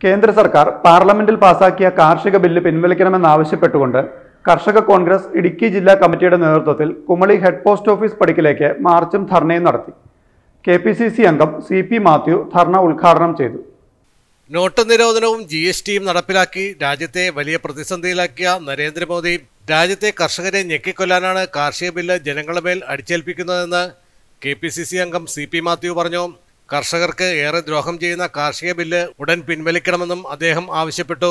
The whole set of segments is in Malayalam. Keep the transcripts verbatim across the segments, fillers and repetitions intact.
കേന്ദ്ര സർക്കാർ പാർലമെന്റിൽ പാസാക്കിയ കാർഷിക ബില്ല് പിൻവലിക്കണമെന്നാവശ്യപ്പെട്ടുകൊണ്ട് കർഷക കോൺഗ്രസ് ഇടുക്കി ജില്ലാ കമ്മിറ്റിയുടെ നേതൃത്വത്തിൽ കുമളി ഹെഡ് പോസ്റ്റ് ഓഫീസ് പടിക്കലേക്ക് മാർച്ചും ധർണയും നടത്തി. കെ പി സി സി അംഗം സി പി മാത്യു ധർണ ഉദ്ഘാടനം ചെയ്തു. നോട്ട് നിരോധനവും ജി എസ് ടിയും നടപ്പിലാക്കി രാജ്യത്തെ വലിയ പ്രതിസന്ധിയിലാക്കിയ നരേന്ദ്രമോദി രാജ്യത്തെ കർഷകരെ ഞെക്കിക്കൊല്ലാനാണ് കാർഷിക ബില്ല് ജനങ്ങളുടെ മേൽ അടിച്ചേൽപ്പിക്കുന്നതെന്ന് കെ പി സി സി അംഗം സി പി മാത്യു പറഞ്ഞു. കർഷകർക്ക് ഏറെ ദ്രോഹം ചെയ്യുന്ന കാർഷിക ബില്ല് ഉടൻ പിൻവലിക്കണമെന്നും അദ്ദേഹം ആവശ്യപ്പെട്ടു.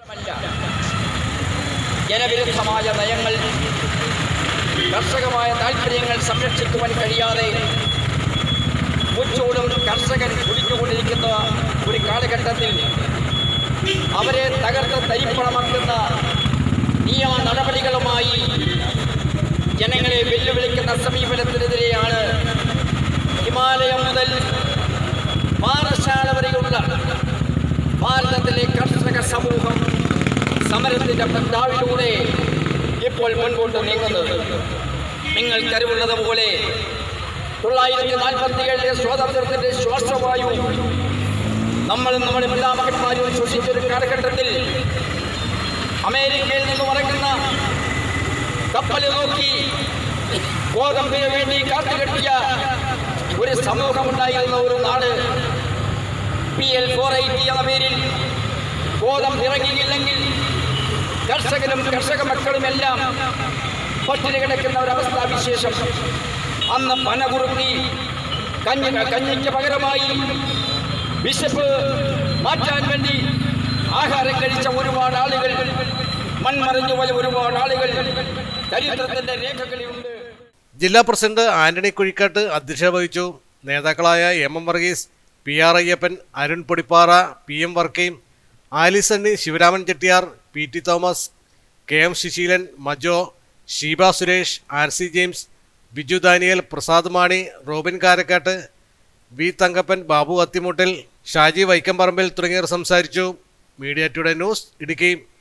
ജനവിരുദ്ധമായ നയങ്ങൾ, കർഷകമായ താൽപര്യങ്ങൾ സംരക്ഷിക്കുവാൻ കഴിയാതെ മുച്ചൂടും കർഷകർ കുടിച്ചുകൊണ്ടിരിക്കുന്ന ഒരു കാലഘട്ടത്തിൽ അവരെ തകർത്ത് തരിപ്പണമാക്കുന്ന നിയമ നടപടികളുമായി ജനങ്ങളെ വെല്ലുവിളിക്കുന്ന സമീപനത്തിനെതിരെയാണ് ഹിമാലയം മുതൽ പാറശാല വരെയുള്ള ഭാരതത്തിലെ കർഷക സമൂഹം സമരത്തിന്റെ പന്താവിലൂടെ ഇപ്പോൾ മുൻപോട്ട് നീങ്ങുന്നത്. നിങ്ങൾക്കറിവുള്ളതുപോലെ തൊള്ളായിരത്തി നാൽപ്പത്തി ഏഴിലെ സ്വാതന്ത്ര്യത്തിന്റെ ശ്വാസവായു നമ്മളും നമ്മുടെ പിതാമഹന്മാരും ശ്വസിച്ചൊരു കാലഘട്ടത്തിൽ അമേരിക്കയിൽ നിന്ന് മറക്കുന്ന കപ്പൽ നോക്കി ഗോതമ്പിന് വേണ്ടി കാത്തുകെട്ടിയ ഒരു സമൂഹമുണ്ടായിരുന്ന ഒരു നാട്. പി എൽ ഫോർ എയ്റ്റി എന്ന പേരിൽ ഗോതമ്പ് ഇറങ്ങിയില്ലെങ്കിൽ കർഷകരും കർഷക മക്കളുമെല്ലാം പട്ടിണി കിടക്കുന്ന ഒരവസ്ഥാവിശേഷം. അന്ന് പന കുറുക്കി കഞ്ഞി കഞ്ഞിക്ക് പകരമായി വിശപ്പ് മാറ്റാൻ വേണ്ടി ആഹാരം കഴിച്ച ഒരുപാട് ആളുകൾ, മൺമറഞ്ഞു പോയ ഒരുപാട് ആളുകൾ ചരിത്രത്തിന്റെ രേഖകളിലുണ്ട്. ജില്ലാ പ്രസിഡന്റ് ആന്റണി കുഴിക്കാട്ട് അധ്യക്ഷത വഹിച്ചു. നേതാക്കളായ M M Varghese, P R Ayyappan, Arun Podippara, P M Varkey, Alice Sunny, Sivaraman Chettiar, P T Thomas, K M Sasheelan, Majo, Sheeba Suresh, R C James, Biju Daniel, Prasad Mani, Robin Karakkattu, V Thankappan, Babu Athimuttil, Shaji Vaikamparambil തുടങ്ങിയവർ സംസാരിച്ചു. Media today news Idukki.